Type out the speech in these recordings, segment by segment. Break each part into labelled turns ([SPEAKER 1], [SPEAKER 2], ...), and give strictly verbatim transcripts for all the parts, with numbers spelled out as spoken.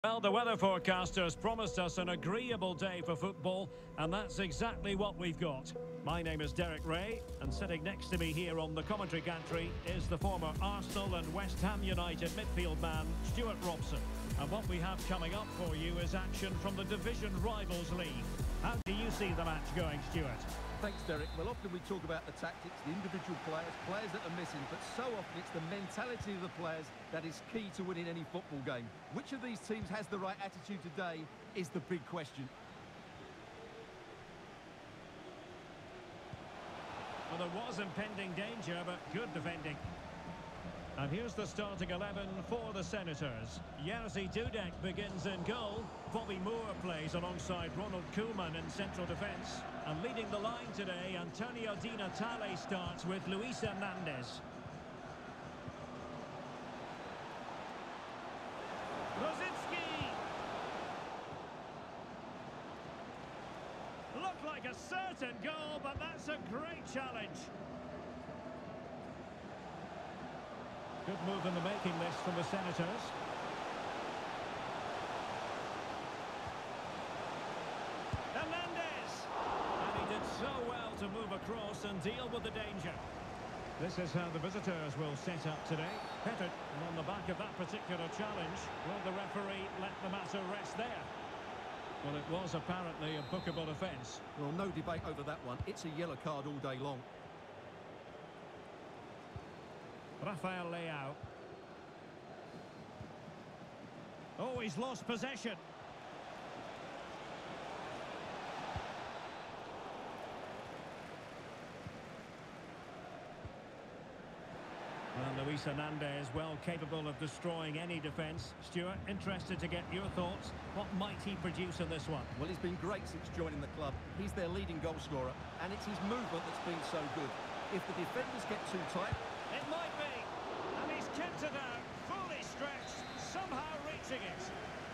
[SPEAKER 1] Well, the weather forecasters promised us an agreeable day for football, and that's exactly what we've got. My name is Derek Ray, and sitting next to me here on the commentary gantry is the former Arsenal and West Ham United midfield man, Stuart Robson. And what we have coming up for you is action from the Division Rivals League. How do you see the match going, Stuart?
[SPEAKER 2] Thanks, Derek. Well, often we talk about the tactics, the individual players, players that are missing, but so often it's the mentality of the players that is key to winning any football game. Which of these teams has the right attitude today is the big question.
[SPEAKER 1] Well, there was impending danger, but good defending. And here's the starting eleven for the Senators. Jerzy Dudek begins in goal. Bobby Moore plays alongside Ronald Koeman in central defence. And leading the line today, Antonio Di Natale starts with Luis Hernandez. Rosicky! Looked like a certain goal, but that's a great challenge. Good move in the making this from the Senators. Hernandez! And he did so well to move across and deal with the danger. This is how the visitors will set up today. Pettit, on the back of that particular challenge, will the referee let the matter rest there? Well, it was apparently a bookable offence.
[SPEAKER 2] Well, no debate over that one. It's a yellow card all day long.
[SPEAKER 1] Rafael Leao. Oh, he's lost possession. Well, Luis Hernandez, well capable of destroying any defence. Stuart, interested to get your thoughts. What might he produce in this one?
[SPEAKER 2] Well, he's been great since joining the club. He's their leading goal scorer, and it's his movement that's been so good. If the defenders get too tight...
[SPEAKER 1] It might be. And he's kept it out, fully stretched, somehow reaching it.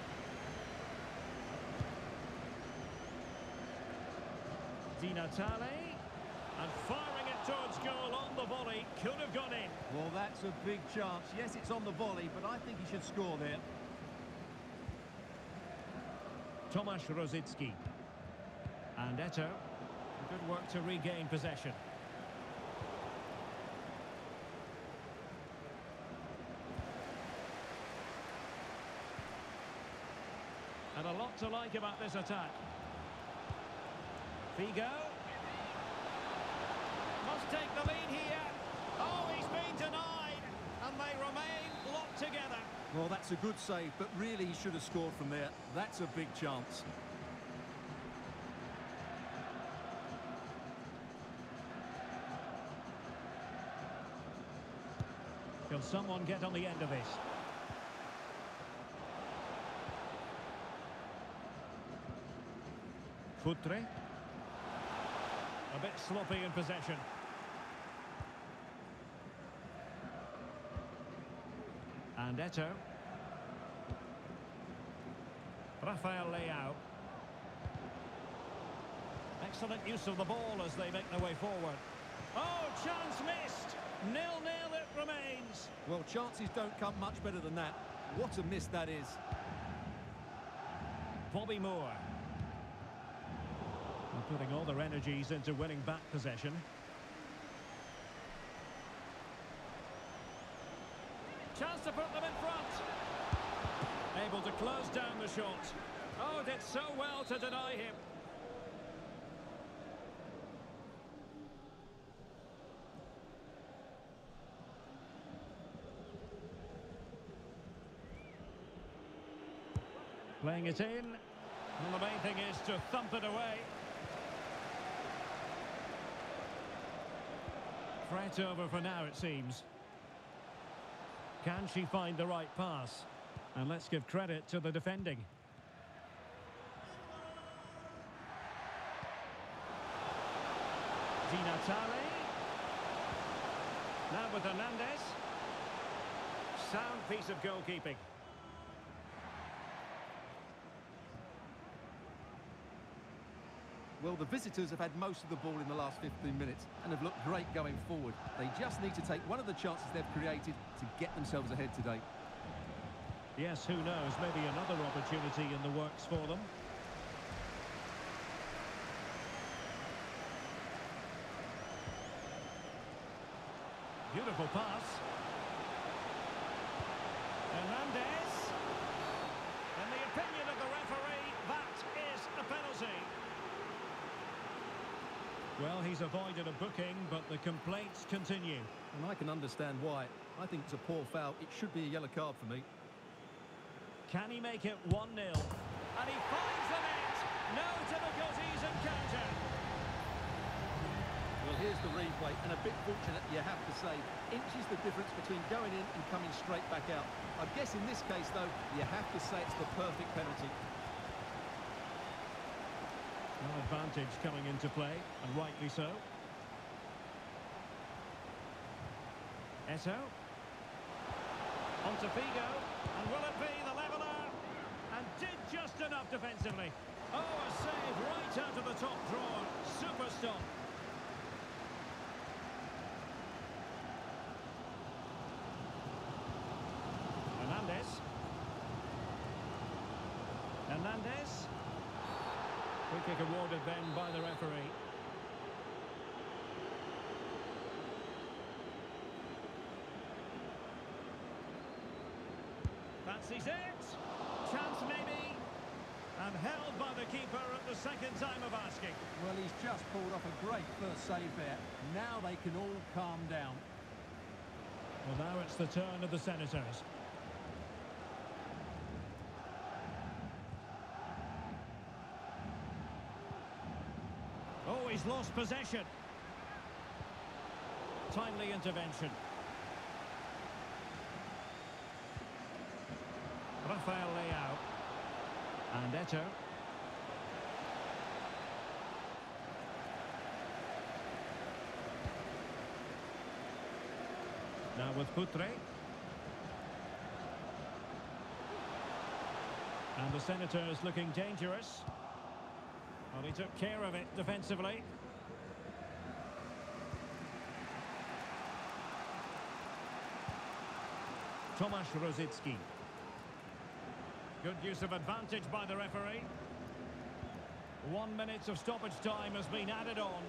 [SPEAKER 1] Di Natale, and firing it towards goal on the volley, could have gone in.
[SPEAKER 2] Well, that's a big chance. Yes, it's on the volley, but I think he should score there.
[SPEAKER 1] Tomasz Rosicky. And Eto'o. Good work to regain possession. And a lot to like about this attack. Figo. Must take the lead here. Oh, he's been denied. And they remain locked together.
[SPEAKER 2] Well, that's a good save, but really he should have scored from there. That's a big chance.
[SPEAKER 1] Can someone get on the end of this? Futre. A bit sloppy in possession. And Eto'o. Rafael Leao. Excellent use of the ball as they make their way forward. Oh, chance missed. nil nil it remains.
[SPEAKER 2] Well, chances don't come much better than that. What a miss that is.
[SPEAKER 1] Bobby Moore. And putting all their energies into winning back possession. Chance to put them in front. Able to close down the shot. Oh, did so well to deny him. Playing it in. And the main thing is to thump it away. Threat over for now, it seems. Can she find the right pass? And let's give credit to the defending. Di Natale. Now with Hernandez. Sound piece of goalkeeping.
[SPEAKER 2] Well, the visitors have had most of the ball in the last fifteen minutes and have looked great going forward. They just need to take one of the chances they've created to get themselves ahead today.
[SPEAKER 1] Yes, who knows, maybe another opportunity in the works for them. Beautiful pass. Hernandez. In the opinion of the referee, that is a penalty. Well, he's avoided a booking, but the complaints continue.
[SPEAKER 2] And I can understand why. I think it's a poor foul. It should be a yellow card for me.
[SPEAKER 1] Can he make it one nil? And he finds the net. No difficulties encountered.
[SPEAKER 2] Well, here's the replay, and a bit fortunate, you have to say. Inches the difference between going in and coming straight back out. I guess in this case, though, you have to say it's the perfect penalty.
[SPEAKER 1] No advantage coming into play, and rightly so. Eto. On to Figo, and will it be the leveller? And did just enough defensively. Oh, a save right out of the top drawer. Super stop. Hernandez. Hernandez. Free kick awarded then by the referee. Fancies it. Chance maybe. And held by the keeper at the second time of asking.
[SPEAKER 2] Well, he's just pulled off a great first save there. Now they can all calm down.
[SPEAKER 1] Well, now it's the turn of the Senators. Oh, he's lost possession. Timely intervention. Rafael Leao. And Eto. Now with Putre. And the Senators looking dangerous. Well, he took care of it defensively. Tomasz Rosicki. Good use of advantage by the referee. One minute of stoppage time has been added on.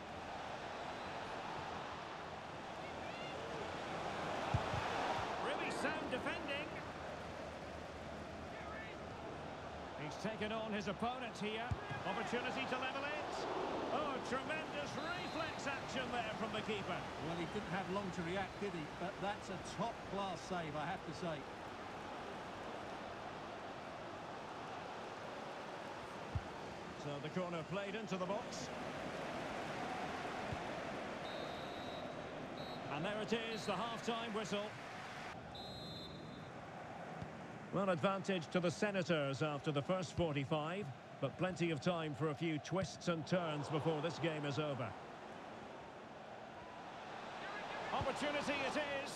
[SPEAKER 1] Really sound defending. He's taken on his opponent here. Opportunity to level it. Oh, tremendous reflex action there from the keeper.
[SPEAKER 2] Well, he didn't have long to react, did he? But that's a top-class save, I have to say.
[SPEAKER 1] So the corner played into the box. And there it is, the half-time whistle. Well, advantage to the Senators after the first forty-five, but plenty of time for a few twists and turns before this game is over. Opportunity it is.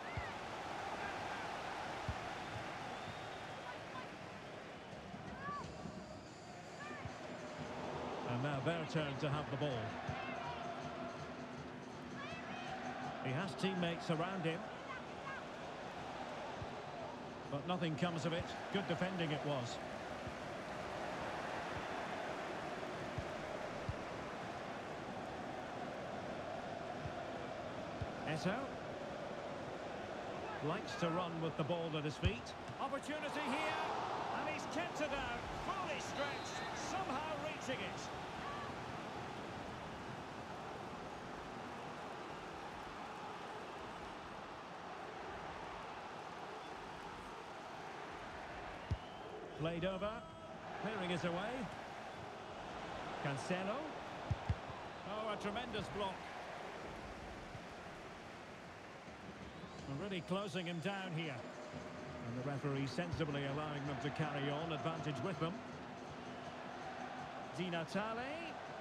[SPEAKER 1] And now their turn to have the ball. He has teammates around him. But nothing comes of it. Good defending it was. Eto. Likes to run with the ball at his feet. Opportunity here. And he's kept it out. Fully stretched. Somehow reaching it. Played over. Clearing his away. Cancelo. Oh, a tremendous block. Really closing him down here. And the referee sensibly allowing them to carry on. Advantage with them. Di Natale.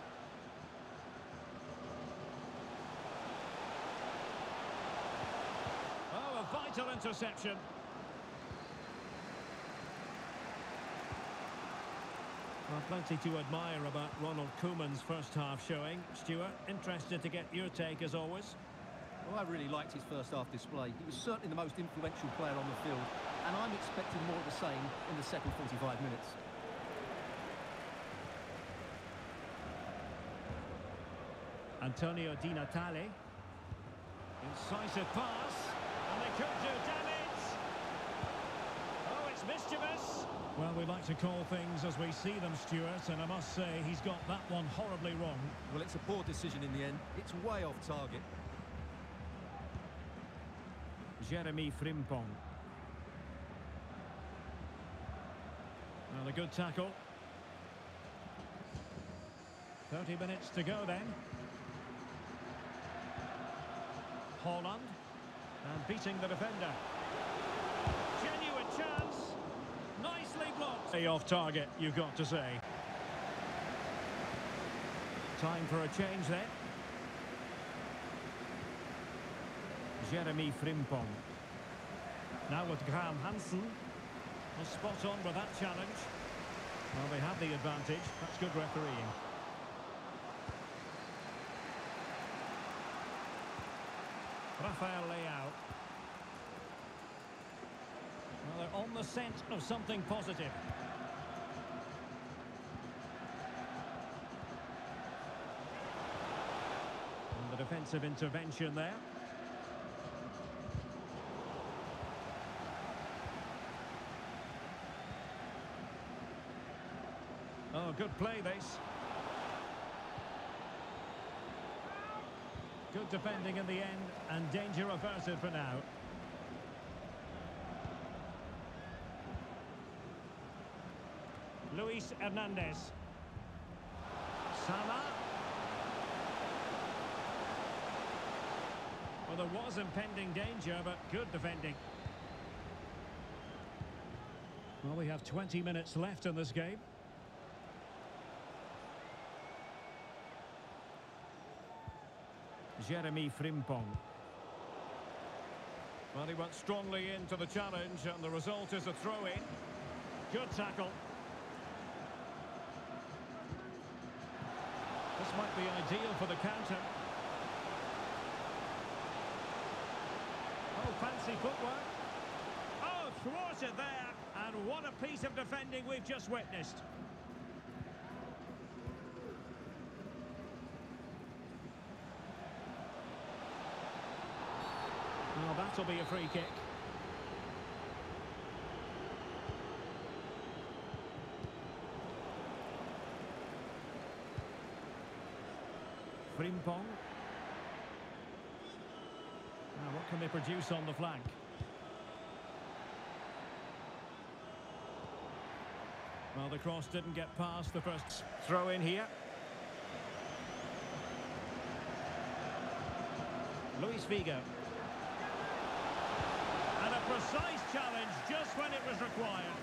[SPEAKER 1] Oh, a vital interception. Well, plenty to admire about Ronald Koeman's first half showing. Stuart, interested to get your take as always.
[SPEAKER 2] Well, I really liked his first half display. He was certainly the most influential player on the field. and I'm expecting more of the same in the second forty-five minutes.
[SPEAKER 1] Antonio Di Natale. Incisive pass, and they could do damage. Oh, it's mischievous. Well, we like to call things as we see them, Stuart, and I must say he's got that one horribly wrong.
[SPEAKER 2] Well, it's a poor decision in the end. It's way off target.
[SPEAKER 1] Jeremy Frimpong. Well, a good tackle. thirty minutes to go then. Holland. And beating the defender. Genuine chance. Nicely blocked. Off target, you've got to say. Time for a change then. Jeremy Frimpong. Now with Graham Hansen. Was spot on with that challenge. Well, they have the advantage. That's good refereeing. Rafael Leao. Well, they're on the scent of something positive. And the defensive intervention there. Oh, good play this. Good defending in the end, and danger averted for now. Luis Hernandez. Salah. Well, there was impending danger, but good defending. Well, we have twenty minutes left in this game. Jeremy Frimpong. Well, he went strongly into the challenge, and the result is a throw-in. Good tackle. This might be ideal for the counter. Oh, fancy footwork. Oh, thwarted there. And what a piece of defending we've just witnessed. Well, that'll be a free kick. Frimpong. Now, what can they produce on the flank? Well, the cross didn't get past the first throw in here. Luis Figo. And a precise challenge just when it was required.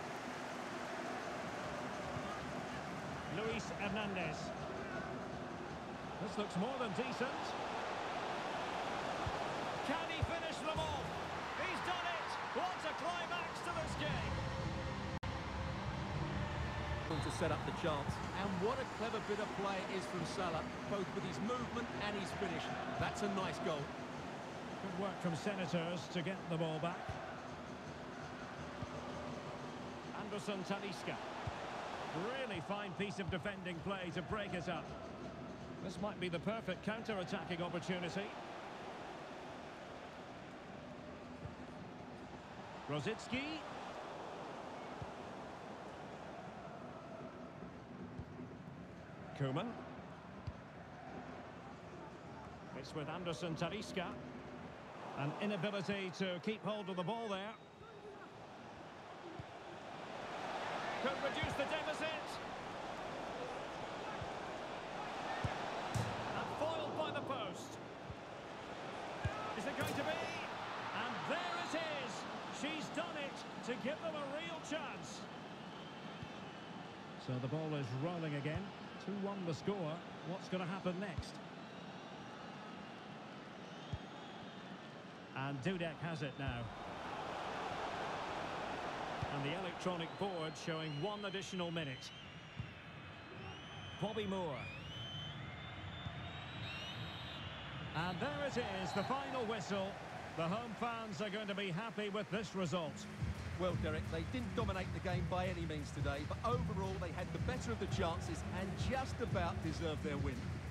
[SPEAKER 1] Luis Hernandez. This looks more than decent. Can he finish them off? He's done it! What a climax to this game!
[SPEAKER 2] To set up the chance. And what a clever bit of play it is from Salah, both with his movement and his finish. That's a nice goal.
[SPEAKER 1] Good work from Senators to get the ball back. Anderson Talisca. Really fine piece of defending play to break it up. This might be the perfect counter-attacking opportunity. Rosicki. Koeman. It's with Anderson Talisca. An inability to keep hold of the ball there. Could reduce the deficit. And foiled by the post. Is it going to be? And there it is. She's done it to give them a real chance. So the ball is rolling again. two one the score. What's going to happen next? And Dudek has it now. And the electronic board showing one additional minute. Bobby Moore. And there it is, the final whistle. The home fans are going to be happy with this result.
[SPEAKER 2] Well, Derek, they didn't dominate the game by any means today, but overall they had the better of the chances and just about deserved their win.